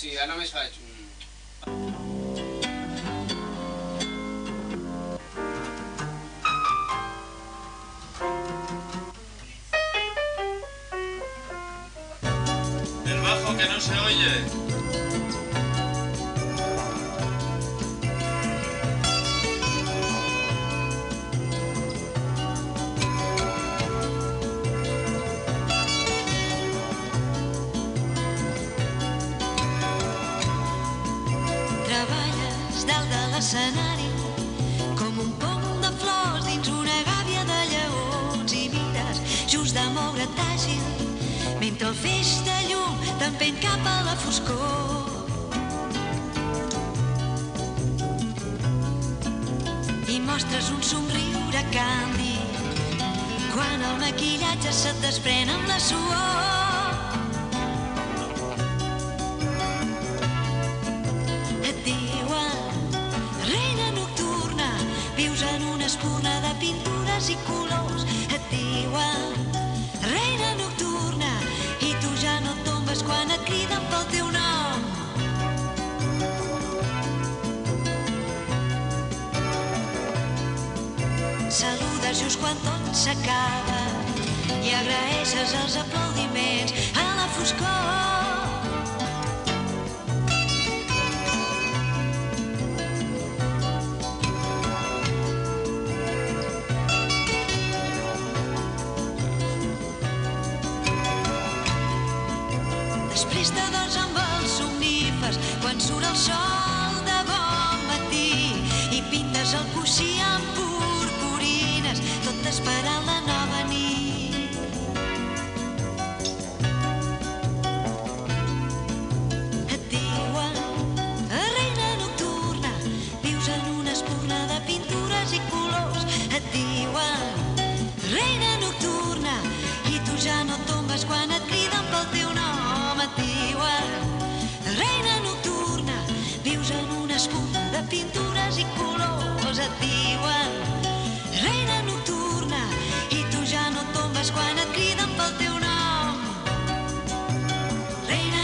Sí, ara només faig un... El bajo que no se oye. Treballes dalt de l'escenari com un pom de flors dins una gàbia de lleons i mires just de moure't àgil mentre el feix de llum t'empeny cap a la foscor. I mostres un somriure càndid quan el maquillatge se't desprèn amb la suor. Espurna de pintures i colors. Et diuen reina nocturna i tu ja no tombes quan et criden pel teu nom. Saludes just quan tot s'acaba i agraeixes els aplaudiments a la foscor. Després de dos amb els somnífers, quan surt el sol de bon matí i pintes el coixí amb purpurines, tot esperant la nova nit. Et diuen, reina nocturna, vius en una espurna de pintures i colors. Et diuen, reina nocturna, i tu ja no tombes quan et criden pel teu nom. Et diuen, reina nocturna, vius en una espurna de pintures i colors. Et diuen, reina nocturna, i tu ja no tombes quan et criden pel teu nom. Reina